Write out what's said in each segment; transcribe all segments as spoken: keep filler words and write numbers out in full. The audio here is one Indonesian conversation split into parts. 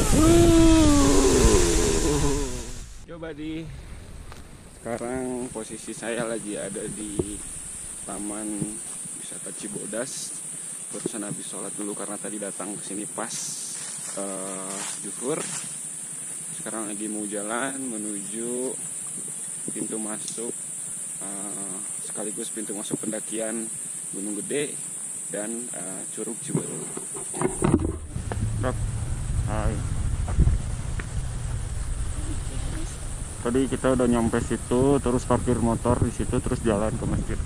Coba di sekarang posisi saya lagi ada di Taman Wisata Cibodas. Barusan habis sholat dulu karena tadi datang ke sini pas uh, zuhur. Sekarang lagi mau jalan menuju pintu masuk uh, sekaligus pintu masuk pendakian Gunung Gede dan uh, Curug Ciberem. Hai. Tadi kita udah nyampe situ, terus parkir motor di situ, terus jalan ke masjid.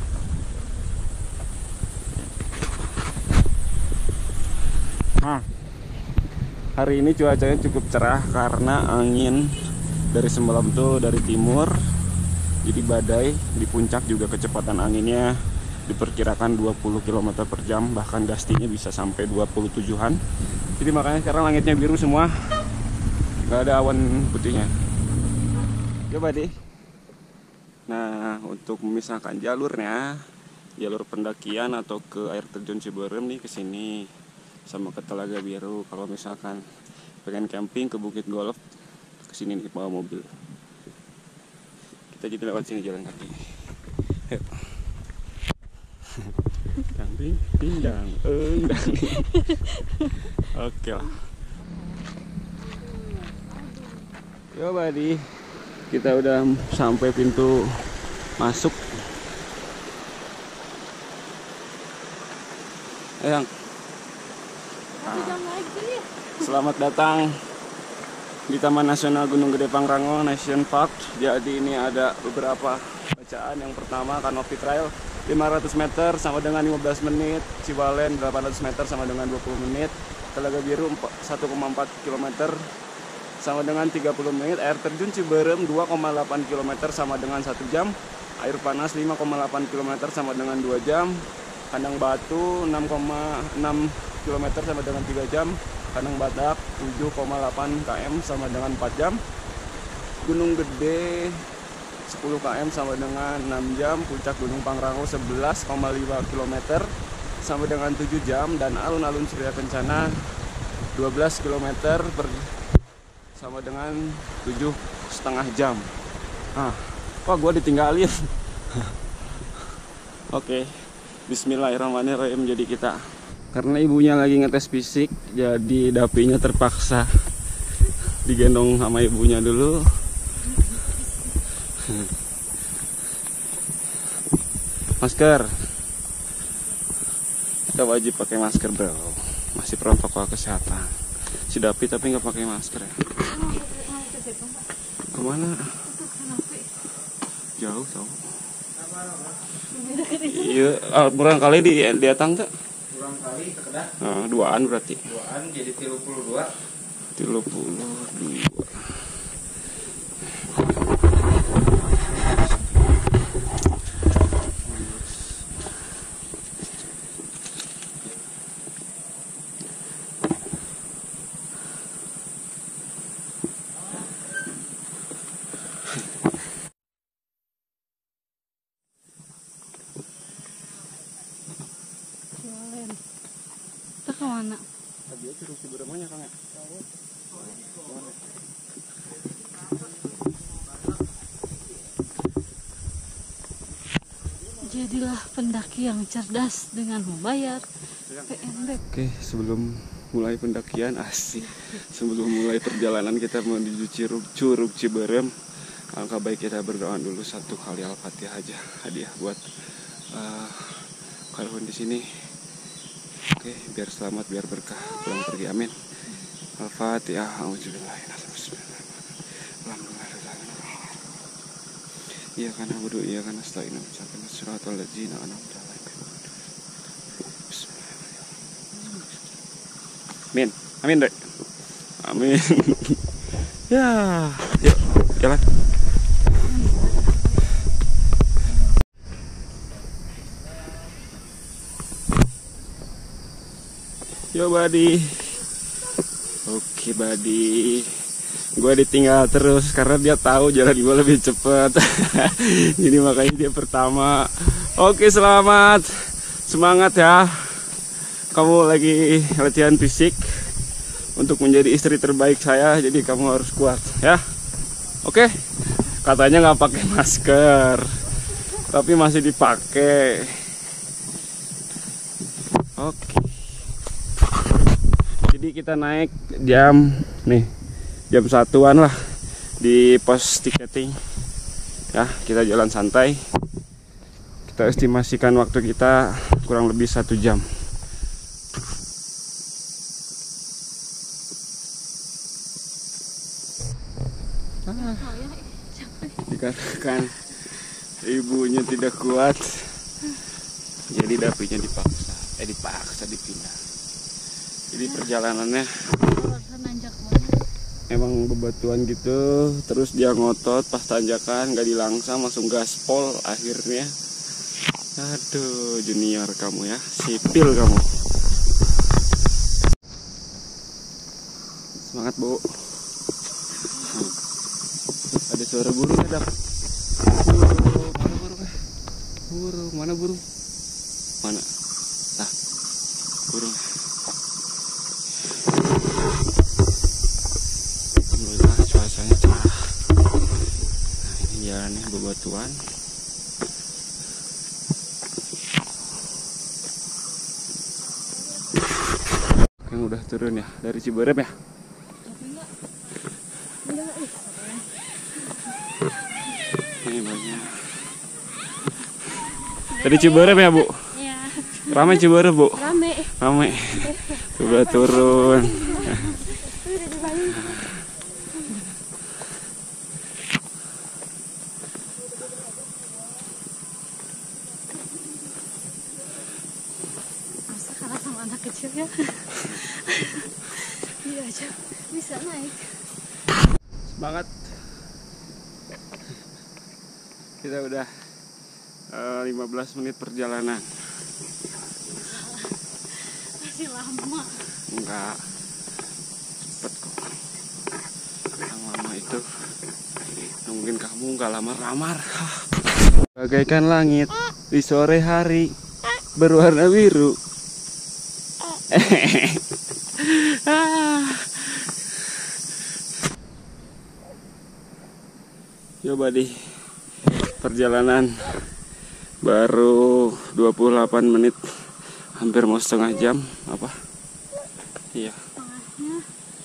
Nah, hari ini cuacanya cukup cerah karena angin dari semalam tuh dari timur, jadi badai. Di puncak juga kecepatan anginnya diperkirakan dua puluh kilometer per jam, bahkan gustinya bisa sampai dua puluh tujuhan. Jadi makanya sekarang langitnya biru semua, nggak ada awan putihnya. Coba deh. Nah, untuk memisahkan jalurnya, jalur pendakian atau ke air terjun Ciberem nih ke sini sama ke Telaga Biru. Kalau misalkan pengen camping ke Bukit Golf, ke sini nih bawa mobil. Kita jadi lewat sini jalan kaki. Ayo. Camping, pindang, endang. Oke lah. Coba di kita udah sampai pintu masuk. Ayang. Nah, selamat datang di Taman Nasional Gunung Gede Pangrango National Park. Jadi ini ada beberapa bacaan. Yang pertama Canopy Trail lima ratus meter sama dengan lima belas menit, Cibalen delapan ratus meter sama dengan dua puluh menit, Telaga Biru satu koma empat kilometer sama dengan tiga puluh menit, air terjun Ciberem dua koma delapan kilometer sama dengan satu jam, air panas lima koma delapan kilometer sama dengan dua jam, Kandang Batu enam koma enam kilometer sama dengan tiga jam, Kandang Badak tujuh koma delapan kilometer sama dengan empat jam, Gunung Gede sepuluh kilometer sama dengan enam jam, Puncak Gunung Pangrango sebelas koma lima kilometer sama dengan tujuh jam, dan alun-alun Surya Kencana dua belas kilometer per sama dengan tujuh setengah jam. Ah, wah gue ditinggalin. Oke, Bismillahirrahmanirrahim. Jadi kita, karena ibunya lagi ngetes fisik, jadi Dapinya terpaksa digendong sama ibunya dulu. Masker, kita wajib pakai masker bro. Masih protokol kesehatan. Si Dapi tapi nggak pakai masker ya. Kemana? Jauh tau. Iya, ah, kurang kali di di atang tak? Kurang kali sekedar. Nah, duaan berarti. Duaan jadi tiga puluh dua. Tiga puluh dua. Kita kemana? Tadi aja Curug Ciberem aja Kang ya? Jadilah pendaki yang cerdas dengan membayar P N B. Oke, sebelum mulai pendakian asik, sebelum mulai perjalanan kita menuju Curug Curug Ciberem, alangkah baik kita berdoa dulu satu kali Al-Fatihah aja, hadiah buat uh, kawan di sini. Oke, biar selamat, biar berkah pulang pergi, amin. Al-Fatihah. Iya kan abudu, iya kan astagfirullah, mencapai suratul ladzina an'amta alaihim. Amin, amin dek, amin. Ya, yuk jalan. Yo buddy. Oke buddy, gue ditinggal terus karena dia tahu jalan gue lebih cepet. Jadi makanya dia pertama. Oke, selamat, semangat ya. Kamu lagi latihan fisik, untuk menjadi istri terbaik saya, jadi kamu harus kuat ya. Oke, katanya nggak pakai masker, tapi masih dipakai. Oke, jadi kita naik jam nih jam satuan lah di pos tiketing ya. Kita jalan santai, kita estimasikan waktu kita kurang lebih satu jam. Ah, dikatakan ibunya tidak kuat, jadi dapinya dipaksa, eh dipaksa dipindah. Jadi perjalanannya emang bebatuan gitu, terus dia ngotot pas tanjakan nggak dilangsang, langsung gaspol akhirnya. Aduh, junior kamu ya, sipil kamu. Semangat Bu. Ada suara burung ada. Burung, mana burung? Burung, mana burung? Mana? Nah, burung. Alhamdulillah cuacanya cerah. Nah, ini jalannya bebatuan. Yang udah turun ya dari Ciberem ya. Ini banyak. Dari Ciberem ya Bu? Iya. Ramai Ciberem Bu? Rame. Ramai. Udah turun. Masa kalah sama anak kecil ya? Dia aja bisa naik. Semangat. Kita udah uh, lima belas menit perjalanan. Masih lama. Enggak, cepet kok. Yang lama itu mungkin kamu nggak lamar-lamar. Bagaikan langit di sore hari berwarna biru. Coba di perjalanan baru dua puluh delapan menit, hampir mau setengah jam apa? Iya. Tengahnya.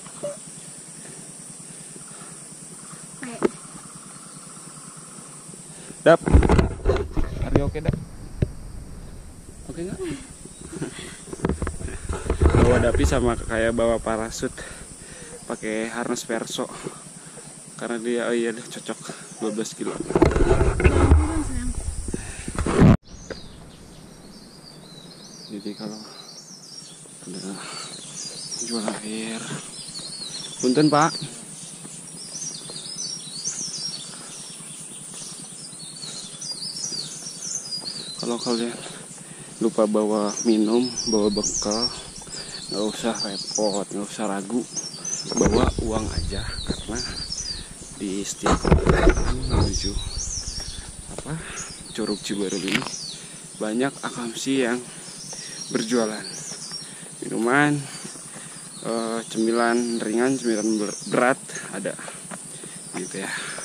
Kayak Dap. Are you okay, Dap? Oke nggak? Bawa dapi sama kayak bawa parasut, pakai harness Verso. Karena dia, oh iya deh, cocok dua belas kilo. turun sayang. Jadi kalau udah jual air, punten Pak. Kalau kalian lupa bawa minum, bawa bekal, nggak usah repot, nggak usah ragu, bawa uang aja. Karena di setiap menuju apa Curug Ciberem ini banyak akamsi yang berjualan minuman, uh, cemilan ringan, cemilan berat ada gitu ya.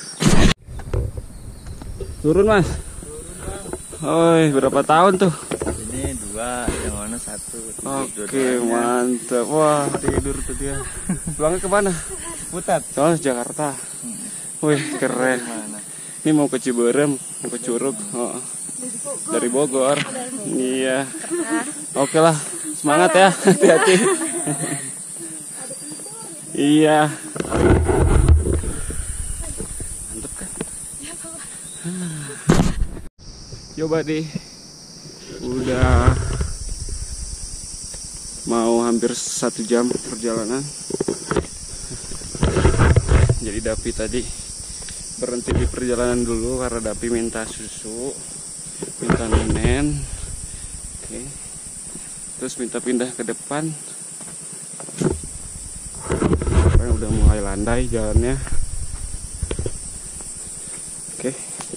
Turun Mas. Oi, berapa tahun tuh? Ini dua, yang mana satu. Oke, mantap. Wah, tidur tuh dia. Pulangnya kemana? Putat. Oh, Jakarta. Wih, keren. Ini mau ke Ciberem, mau ke Curug. Oh. Dari Bogor. Iya. Oke lah, semangat ya, hati-hati. Iya. Mantap kan? Coba deh. Udah mau hampir satu jam perjalanan. Jadi Dapi tadi berhenti di perjalanan dulu karena Dapi minta susu, minta nenen. Oke. Terus minta pindah ke depan. Karena udah mulai landai jalannya. Oke.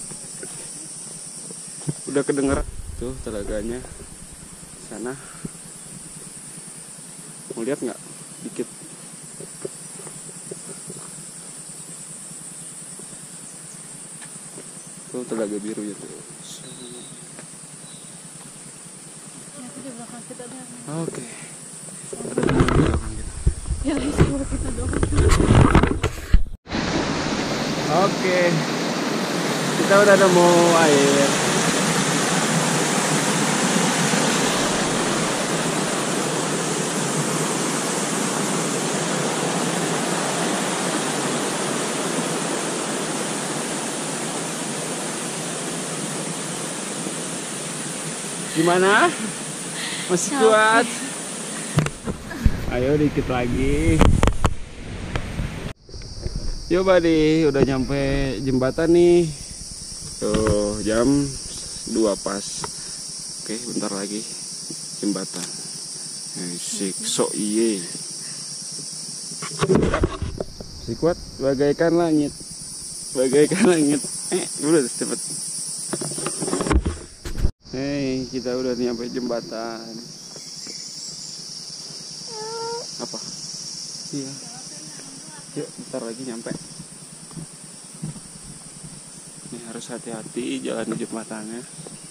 Udah kedengeran tuh telaganya sana. Mau lihat nggak? Dikit. tuh telaga biru itu. Ya, itu di belakang kita ada. Oke. Ada teman di belakang kita. Ya, di sebelah kita doang. Oke. Kita udah nemu air. Gimana? Masih kuat? Ayo dikit lagi. Yo buddy, udah nyampe jembatan nih. Tuh jam dua pas. Oke, bentar lagi jembatan. Sik so iye. Si kuat bagaikan langit. Bagaikan langit. Eh, udah cepet. Hei, kita udah nyampe jembatan. Apa? Iya. Yuk, bentar lagi nyampe. Ini harus hati-hati jalan jembatannya.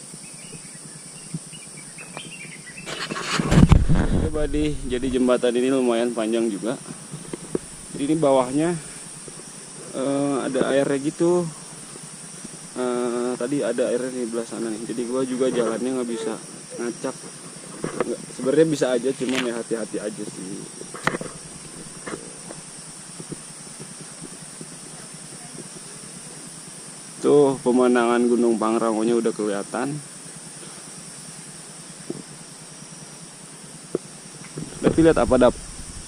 Oke, buddy. Jadi jembatan ini lumayan panjang juga. Jadi ini bawahnya uh, ada airnya gitu. Uh, tadi ada airnya di belah sana nih, jadi gua juga jalannya nggak bisa ngacak. Sebenarnya bisa aja, cuman ya hati-hati aja sih. Tuh pemandangan Gunung Pangrangonya udah kelihatan. Tapi lihat apa dap?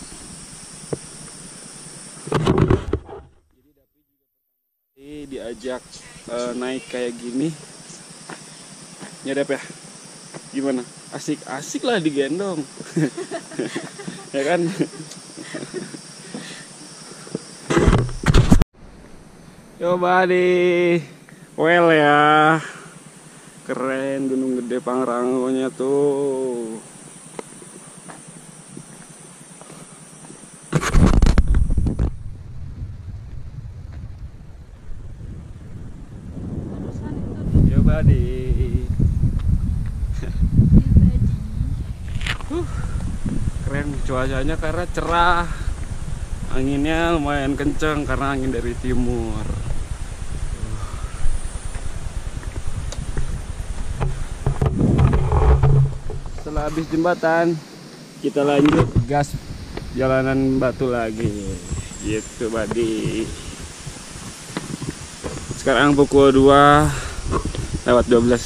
Diajak uh, naik kayak gini, nyadap ya, gimana? Asik-asik lah digendong, ya kan? Coba di well ya, keren Gunung Gede Pangrangonya tuh. Di uh, keren cuacanya karena cerah, anginnya lumayan kenceng karena angin dari timur. uh. Setelah habis jembatan kita lanjut gas jalanan batu lagi gitu buddy. Sekarang pukul dua lewat dua belas.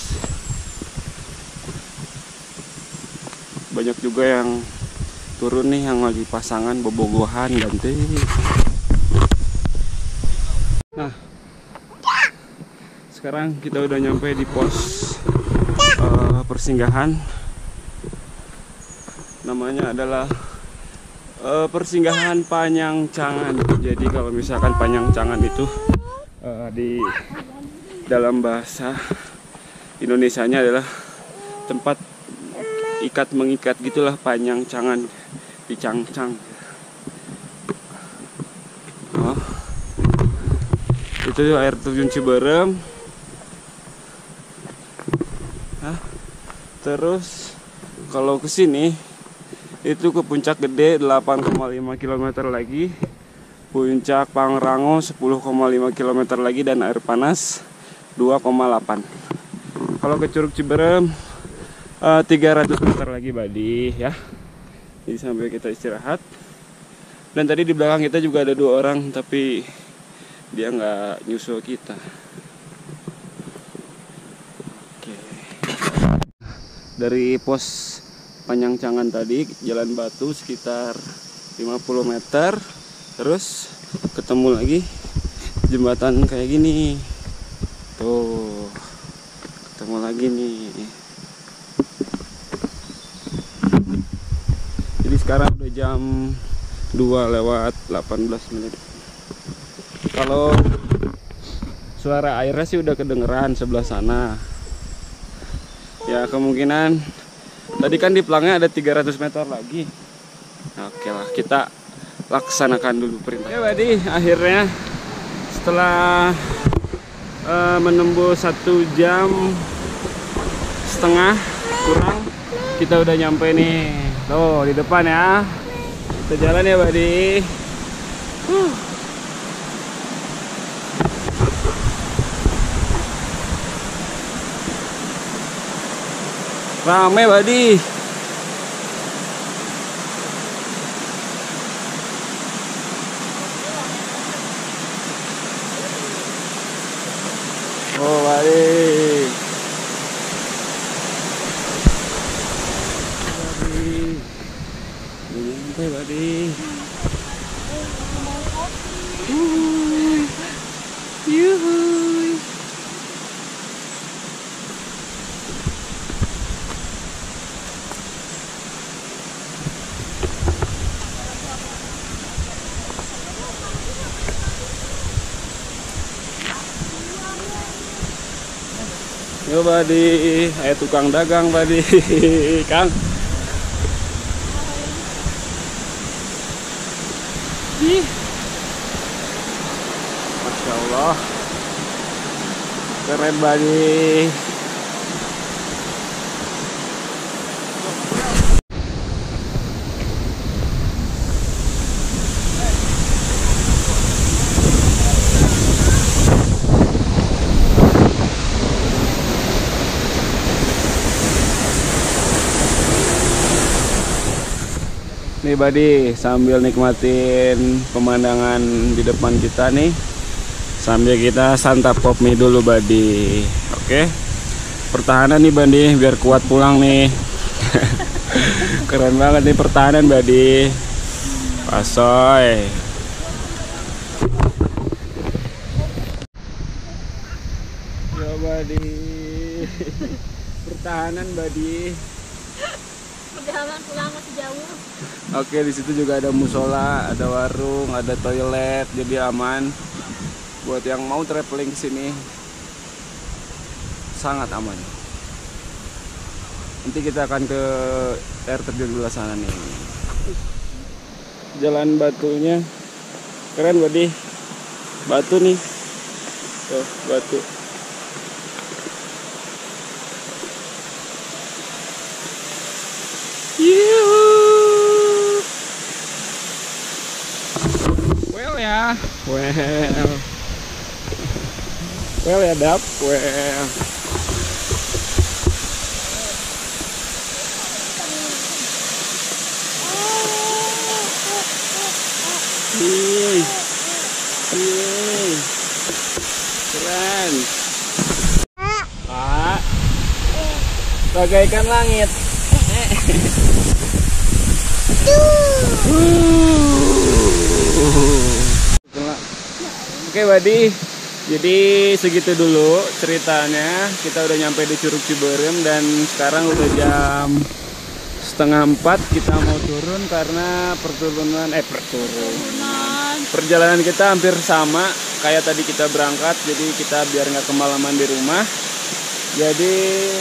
Banyak juga yang turun nih, yang lagi pasangan bobogohan ganti. Nah, sekarang kita udah nyampe di pos uh, persinggahan. Namanya adalah uh, persinggahan Panyangcangan. Jadi kalau misalkan Panyangcangan itu uh, di dalam bahasa Indonesianya adalah tempat ikat mengikat gitulah, Panyangcangan, dicangcang. Oh, itu air terjun Ciberem. Hah? Terus kalau ke sini itu ke Puncak Gede delapan koma lima kilometer lagi, Puncak Pangrango sepuluh koma lima kilometer lagi, dan air panas dua koma delapan. Kalau ke Curug Ciberem uh, tiga ratus meter lagi buddy ya. Jadi sampai kita istirahat. Dan tadi di belakang kita juga ada dua orang, tapi dia nggak nyusul kita. Oke. Dari pos Panyangcangan tadi jalan batu sekitar lima puluh meter, terus ketemu lagi jembatan kayak gini. Tuh, ketemu lagi nih. Jadi sekarang udah jam dua lewat delapan belas menit. Kalau suara airnya sih udah kedengeran sebelah sana. Ya kemungkinan tadi kan di pelangnya ada tiga ratus meter lagi. Oke lah, kita laksanakan dulu perintah. Ya buddy, akhirnya setelah uh, menembus satu jam setengah kurang kita udah nyampe nih. Tuh di depan ya. Kita jalan ya, Badi. Huh. Rame, Badi. Oh, Badi. Sampai, Badi. Yuhuy. Yo, Badi, ayo tukang dagang, Badi. Kang. Ih. Masya Allah. Keren, Badi. Nih, Badi, sambil nikmatin pemandangan di depan kita nih, sambil kita santap pop mie dulu, Badi. Oke, pertahanan nih, Badi, biar kuat pulang nih. Keren banget nih pertahanan, Badi. Pasoy. Yo, Badi. Pertahanan, Badi. Perjalanan pulang masih jauh. Oke, di situ juga ada musola, ada warung, ada toilet, jadi aman buat yang mau traveling ke sini. Sangat aman. Nanti kita akan ke air terjun di sana nih. Jalan batunya keren, Badi. Batu nih. Tuh, batu. Yuhu. Well ya, well, well ya dap, well. Hii, hii, keren. Pak, bagaikan langit. Oke, Badi, jadi segitu dulu ceritanya. Kita udah nyampe di Curug Ciberem dan sekarang udah jam setengah empat. Kita mau turun karena perturunan eh perturunan perjalanan kita hampir sama kayak tadi kita berangkat. Jadi kita biar nggak kemalaman di rumah. Jadi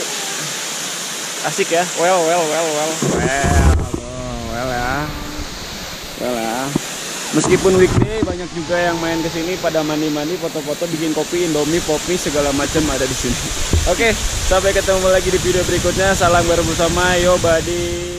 asik ya. Well, well, well, well, well, well ya, well ya. Meskipun weekday banyak juga yang main ke sini pada mandi-mandi, foto-foto, bikin kopi, indomie, kopi segala macam ada di sini. Oke, sampai ketemu lagi di video berikutnya. Salam baru bersama, yo Badi.